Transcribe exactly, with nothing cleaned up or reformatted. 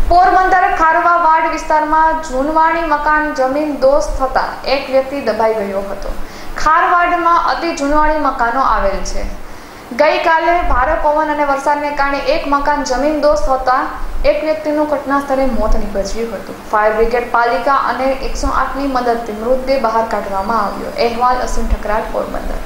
પોરબંદર ખારવા વાડ વિસ્તારમાં જૂનવાણી મકાન જમીન દોસ્ત થતા એક વ્યક્તિ દબાઈ ગયો હતો। ખારવાડમાં અતિ જૂનવાણી મકાનો આવેલ છે। ગઈકાલે ભારે પવન અને વરસાદને કારણે એક મકાન જમીન દોસ્ત થતા એક વ્યક્તિનું ઘટના સ્થળે મોત નીપજ્યું હતું। ફાયર બ્રિગેડ પાલિકા અને એકસો આઠ ની મદદથી મૃતદેહ બહાર કાઢવામાં આવ્યો। અહેવાલ અસીમ ઠકરાર, પોરબંદર।